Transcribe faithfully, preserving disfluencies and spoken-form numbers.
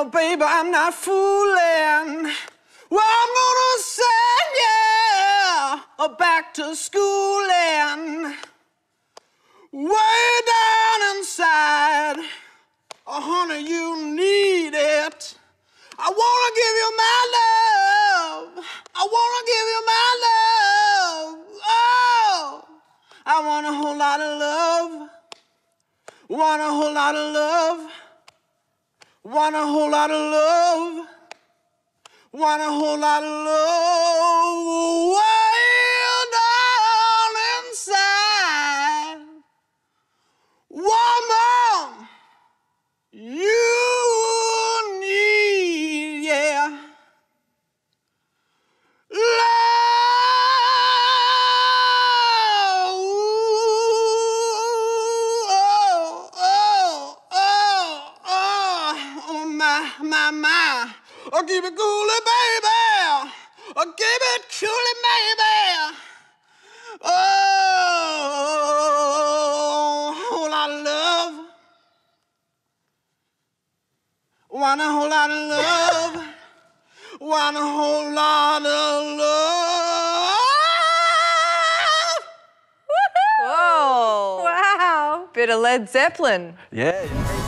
Oh, baby, I'm not fooling. Well, I'm gonna send you back to schooling. Way down inside, oh, honey, you need it. I wanna give you my love. I wanna give you my love. Oh, I want a whole lot of love. Want a whole lot of love. Want a whole lot of love. Want a whole lot of love. Way down inside. Woman, you need, yeah, love. Oh, oh, oh, oh, oh, my, my, my. Oh, keep it coolin', baby. Oh, keep it coolin', baby. Oh, a whole lot of love. Want a whole lot of love. Want a whole lot of love. Whoa. Wow. Bit of Led Zeppelin. Yeah.